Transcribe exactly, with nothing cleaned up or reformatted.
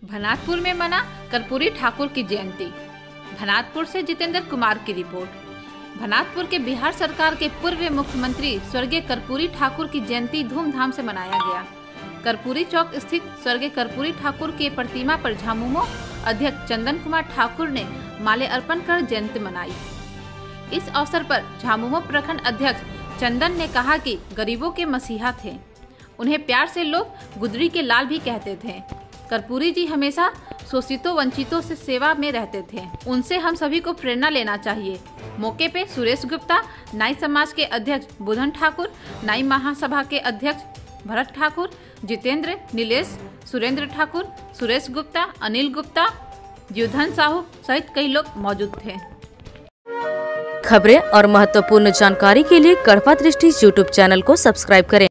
भनातपुर में मना कर्पूरी ठाकुर की जयंती। भनातपुर से जितेंद्र कुमार की रिपोर्ट। भनातपुर के बिहार सरकार के पूर्व मुख्यमंत्री स्वर्गीय कर्पूरी ठाकुर की जयंती धूमधाम से मनाया गया। कर्पूरी चौक स्थित स्वर्गीय कर्पूरी ठाकुर के प्रतिमा पर झामुमो अध्यक्ष चंदन कुमार ठाकुर ने माले अर्पण कर जयंती मनाई। इस अवसर पर झामुमो प्रखंड अध्यक्ष चंदन ने कहा कि गरीबों के मसीहा थे, उन्हें प्यार से लोग गुदरी के लाल भी कहते थे। कर्पूरी जी हमेशा शोषितों वंचितों से सेवा में रहते थे, उनसे हम सभी को प्रेरणा लेना चाहिए। मौके पे सुरेश गुप्ता, नाई समाज के अध्यक्ष बुधन ठाकुर, नाई महासभा के अध्यक्ष भरत ठाकुर, जितेंद्र, नीलेश, सुरेंद्र ठाकुर, सुरेश गुप्ता, अनिल गुप्ता, युधन साहू सहित कई लोग मौजूद थे। खबरें और महत्वपूर्ण जानकारी के लिए कड़वा दृष्टि यूट्यूब चैनल को सब्सक्राइब करें।